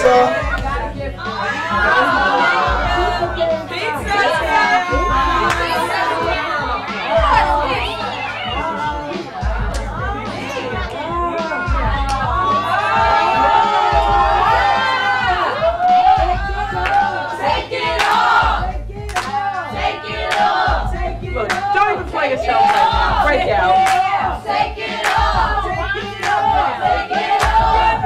Look, don't even play yourself right now. Break out. Take it off. Take it off. Take it off.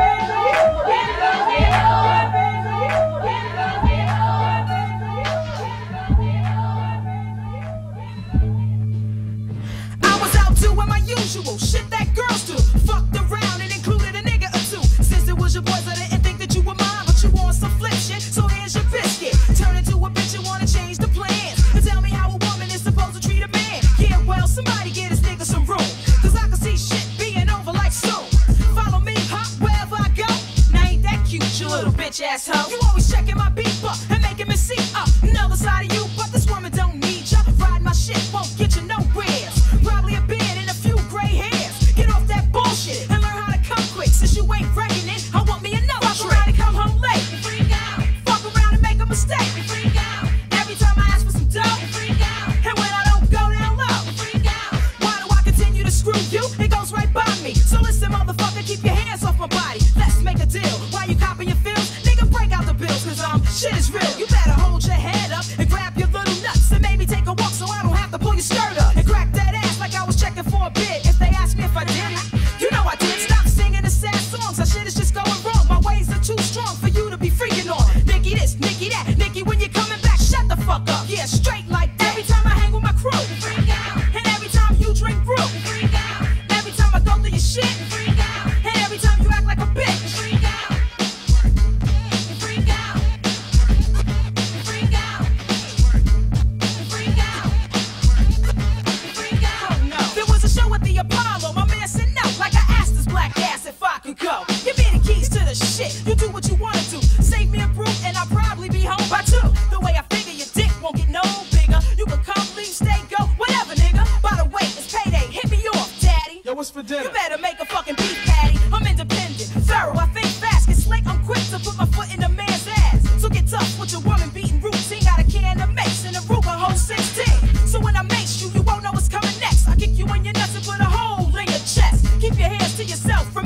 I was out doing my usual shit that girls do. Fucked around and included a nigga or two. Since it was your boys, I didn't think that you were mine, but you want some flip shit. So here's your biscuit. Turn into a bitch and wanna change the plans. And tell me how a woman is supposed to treat a man. Yeah, well, somebody get this nigga some room. Cause I can see shit being over like so. Follow me, hop wherever I go. Now ain't that cute, you little bitch asshole. You always checking my beat up and making me see up another side of you, but this woman don't need ya. Ride my shit won't get you nowhere. Probably a beard and a few gray hairs. Get off that bullshit and learn how to come quick. Since you ain't wrecking it, I want me another trick. Fuck around and come home late. Freak out. Fuck around and make a mistake. Freak out. Every time I ask for some dough. Freak out. And when I don't go down low. Freak out. Why do I continue to screw you? It goes right by me. So listen, motherfucker, keep your hands off my body. Let's make a deal. Why you copping your feels? Nigga, break out the bills, cause shit is real. You better hold your head up and grab your little nuts and maybe take a walk so I don't have to pull your skirt up and crack that ass like I was checking for a bid. If they ask me if I did it, you know I did. Stop singing the sad songs. That shit is just going wrong. My ways are too strong for you to be freaking on. Nikki this, Nikki that, Nikki when you're coming back, shut the fuck up. Yeah, straight like that. Every time I hang with my crew, freak out. And every time you drink brew, freak out. Every time I go through your shit, freak out. And every time you act like a bitch, freak out. Freak out. Freak out. Freak out. Freak out. Oh, no. There was a show at the Apollo. My man said no, like I asked this black ass if I could go. Give me the keys to the shit. You do what you wanna do. Save me a brew and I'll probably be home by 2. The way I figure your dick won't get no bigger. You can come, leave, stay, go, whatever, nigga. By the way, it's payday. Hit me off, daddy. Yo, what's for dinner? You better make a fucking beef patty. I'm independent, thorough, I think fast. Get slick, I'm quick to put my foot in a man's ass. So get tough with your woman beating routine. Got a can of mace and a Ruger holds 16. So when I mace you, you won't know what's coming next. I kick you in your nuts and put a hole in your chest. Keep your hands to yourself.